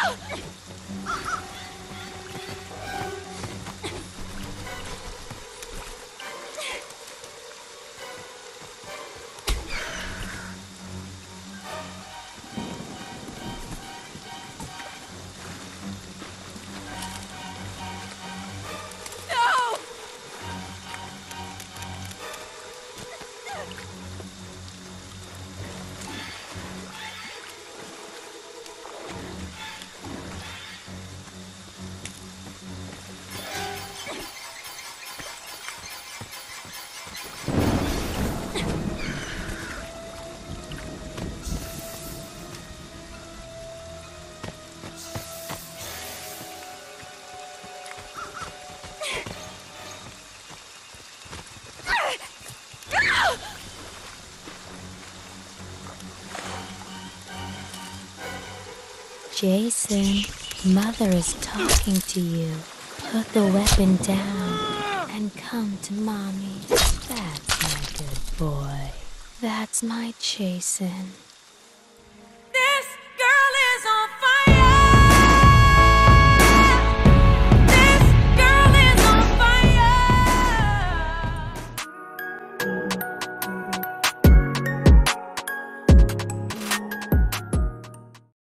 Jason, Mother is talking to you. Put the weapon down and come to Mommy. That's my good boy. That's my Jason.